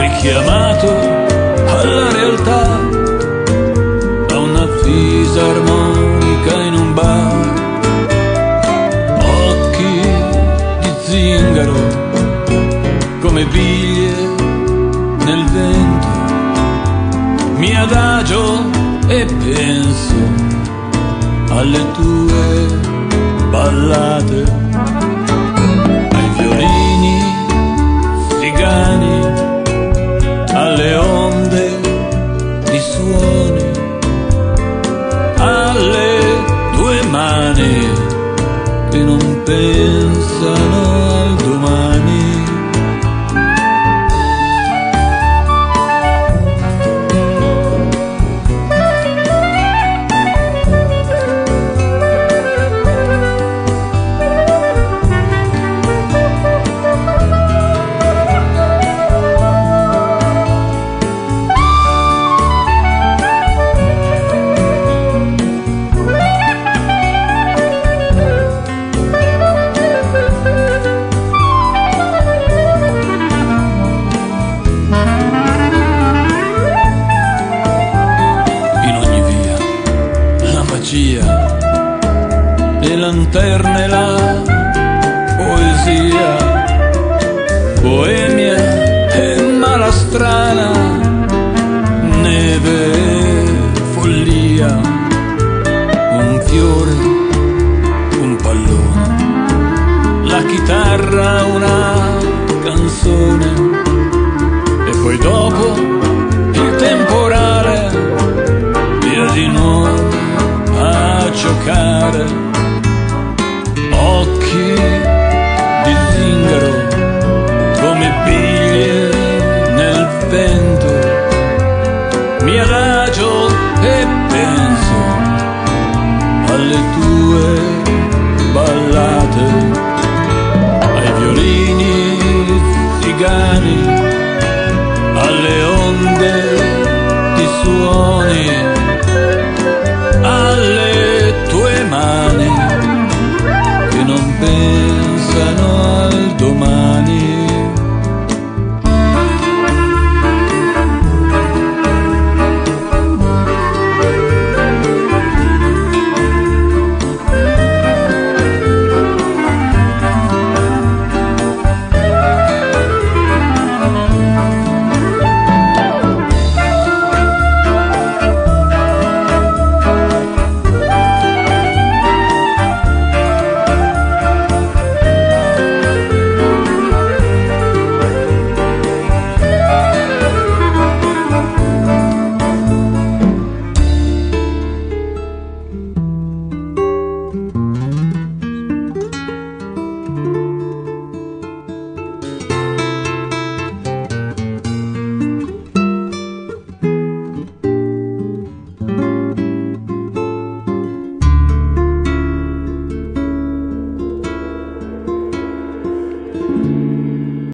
richiamato alla realtà, a una fisarmonica in un bar. Occhi di zingaro come biglie nel vento, mi adagio e penso alle tue ballate, ai violini zigani, alle onde di suoni, alle tue mani che non pensano al domani. Le lanterne, la poesia, boemia e malastrana, neve e follia, un fiore, un pallone, la chitarra, una canzone, e poi dopo il temporale, via di nuovo a giocare. Occhi di zingaro come biglie nel vento, mi adagio e penso alle tue ballate, ai violini zigani, alle onde di suoni, alle tue mani che non pensano al domani.